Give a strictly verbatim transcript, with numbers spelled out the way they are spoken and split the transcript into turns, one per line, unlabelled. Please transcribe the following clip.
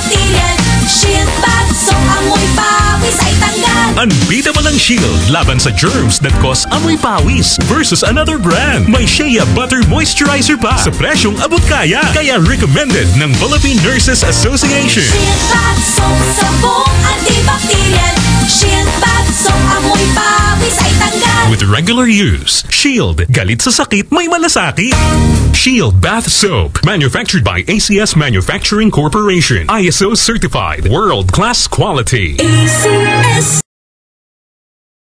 antibacterial. Shield Bath Soap, amoy pawis ay tanggal.
Unbeatable ang Shield laban sa germs that cause amoy pawis versus another brand. May Shea Butter Moisturizer pa sa presyong abot kaya. Kaya recommended ng Philippine Nurses Association.
Shield Bath Soap, sabong antibacterial. Shield Bath Soap, amoy pawis ay tanggal.
With regular use, Shield, galit sa sakit, may malasakit. Shield Bath Soap, manufactured by A C S Manufacturing Corporation. I S O certified, world-class quality.
A C S